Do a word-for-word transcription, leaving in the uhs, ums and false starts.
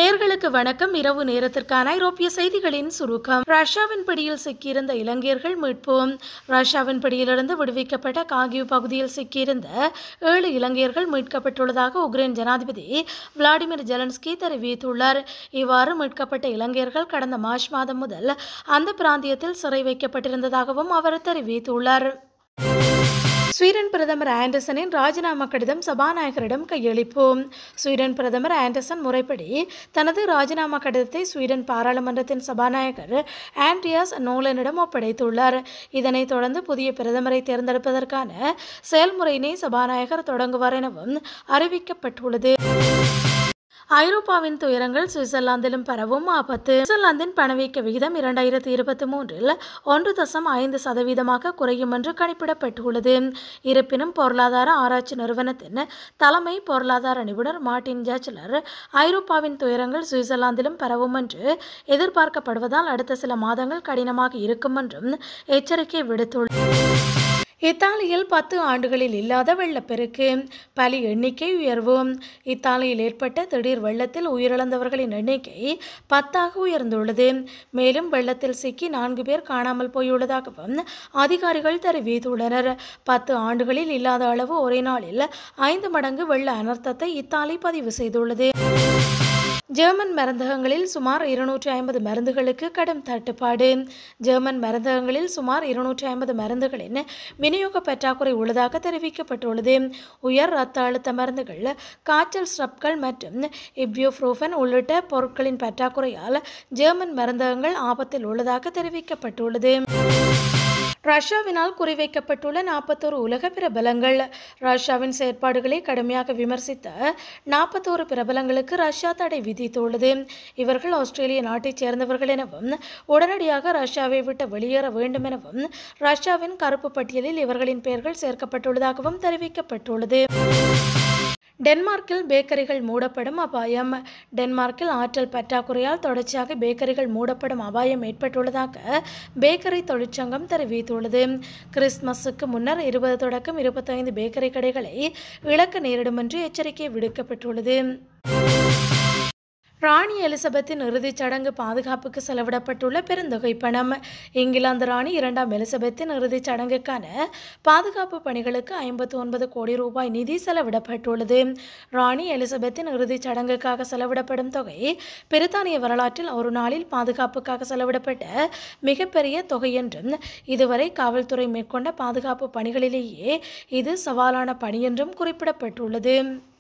நேர்களுக்கு வணக்கம். இரவு நேரத்திற்கான ஐரோப்பிய செய்திகளின் சுருக்கம். ரஷ்யாவின் பிடியில் சிக்கியிருந்த இலங்கையர்கள் மீட்போம். ரஷ்யாவின் பிடியிலிருந்து விடுவிக்கப்பட்ட காகிவ் பகுதியில் சிக்கியிருந்த ஏழு இலங்கையர்கள் மீட்கப்பட்டுள்ளதாக உக்ரைன் ஜனாதிபதி விளாடிமிர் ஜெலன்ஸ்கி தெரிவித்துள்ளார். இவ்வாறு மீட்கப்பட்ட இலங்கையர்கள் கடந்த மார்ச் மாதம் முதல் அந்த பிராந்தியத்தில் சிறை வைக்கப்பட்டிருந்ததாகவும் அவர் தெரிவித்துள்ளார். ஸ்வீடன் பிரதமர் ஆண்டர்சனின் ராஜினாமா கடிதம் சபாநாயகரிடம் கையளிப்போம். ஸ்வீடன் பிரதமர் ஆண்டர்சன் முறைப்படி தனது ராஜினாமா கடிதத்தை ஸ்வீடன் பாராளுமன்றத்தின் சபாநாயகர் ஆண்ட்ரியாஸ் நோலனிடம் ஒப்படைத்துள்ளார். இதனைத் தொடர்ந்து புதிய பிரதமரை தேர்ந்தெடுப்பதற்கான செயல்முறையினை சபாநாயகர் தொடங்குவார் எனவும் அறிவிக்கப்பட்டுள்ளது. ஐரோப்பாவின் துயரங்கள் சுவிட்சர்லாந்திலும் பரவும் ஆபத்து. சுவிட்சர்லாந்தின் பணவீக்க விகிதம் இரண்டாயிரத்தி இருபத்தி மூன்றில் ஒன்று தசம் ஐந்து சதவீதமாக குறையும் என்று கணிப்பிடப்பட்டுள்ளது. இருப்பினும் பொருளாதார ஆராய்ச்சி நிறுவனத்தின் தலைமை பொருளாதார நிபுணர் மார்டின் ஜாச்சலர் ஐரோப்பாவின் துயரங்கள் சுவிட்சர்லாந்திலும் பரவும் என்று எதிர்பார்க்கப்படுவதால் அடுத்த சில மாதங்கள் கடினமாக இருக்கும் என்றும் எச்சரிக்கை விடுத்துள்ளார். இத்தாலியில் பத்து ஆண்டுகளில் இல்லாத வெள்ளப்பெருக்கு, பலி எண்ணிக்கை உயர்வு. இத்தாலியில் ஏற்பட்ட திடீர் வெள்ளத்தில் உயிரிழந்தவர்களின் எண்ணிக்கை பத்தாக உயர்ந்துள்ளது. மேலும் வெள்ளத்தில் சிக்கி நான்கு பேர் காணாமல் போயுள்ளதாகவும் அதிகாரிகள் தெரிவித்துள்ளனர். பத்து ஆண்டுகளில் இல்லாத அளவு ஒரே நாளில் ஐந்து மடங்கு வெள்ள அனர்த்தத்தை இத்தாலி பதிவு செய்துள்ளது. ஜெர்மன் மருந்தகங்களில் சுமார் இருநூற்றி ஐம்பது மருந்துகளுக்கு கடும் தட்டுப்பாடு. ஜெர்மன் மருந்தகங்களில் சுமார் இருநூற்றி ஐம்பது மருந்துகளின் விநியோக பற்றாக்குறை உள்ளதாக தெரிவிக்கப்பட்டுள்ளது. உயர் இரத்த அழுத்த மருந்துகள், காய்ச்சல் ஸ்ரப்கள் மற்றும் இப்யூப்ரோஃபன் உள்ளிட்ட பொருட்களின் பற்றாக்குறையால் ஜெர்மன் மருந்தகங்கள் ஆபத்தில் உள்ளதாக தெரிவிக்கப்பட்டுள்ளது. ரஷ்யாவினால் குறிவைக்கப்பட்டுள்ள நாற்பத்தோரு உலக பிரபலங்கள். ரஷ்யாவின் செயற்பாடுகளை கடுமையாக விமர்சித்த நாற்பத்தோரு பிரபலங்களுக்கு ரஷ்யா தடை விதித்துள்ளது. இவர்கள் ஆஸ்திரேலிய நாட்டைச் சேர்ந்தவர்கள் எனவும் உடனடியாக ரஷ்யாவை விட்டு வெளியேற வேண்டும் எனவும் ரஷ்யாவின் கருப்பு பட்டியலில் இவர்களின் பெயர்கள் சேர்க்கப்பட்டுள்ளதாகவும் தெரிவிக்கப்பட்டுள்ளது. டென்மார்க்கில் பேக்கரிகள் மூடப்படும் அபாயம். டென்மார்க்கில் ஆற்றல் பற்றாக்குறையால் தொடர்ச்சியாக பேக்கரிகள் மூடப்படும் அபாயம் ஏற்பட்டுள்ளதாக பேக்கரி தொழிற்சங்கம் தெரிவித்துள்ளது. கிறிஸ்துமஸுக்கு முன்னர் இருபது தொடக்கம் இருபத்தைந்து பேக்கரி கடைகளை இழக்க நேரிடும் என்று எச்சரிக்கை விடுக்கப்பட்டுள்ளது. ராணி எலிசபெத்தின் இறுதிச் சடங்கு பாதுகாப்புக்கு செலவிடப்பட்டுள்ள பெருந்தொகை பணம். இங்கிலாந்து ராணி இரண்டாம் எலிசபெத்தின் இறுதிச் சடங்குக்கான பாதுகாப்பு பணிகளுக்கு ஐம்பத்தி ஒன்பது கோடி ரூபாய் நிதி செலவிடப்பட்டுள்ளது. ராணி எலிசபெத்தின் இறுதிச் சடங்குக்காக செலவிடப்படும் தொகை பிரித்தானிய வரலாற்றில் ஒரு நாளில் பாதுகாப்புக்காக செலவிடப்பட்ட மிகப்பெரிய தொகை என்றும் இதுவரை காவல்துறை மேற்கொண்ட பாதுகாப்பு பணிகளிலேயே இது சவாலான பணி என்றும் குறிப்பிடப்பட்டுள்ளது.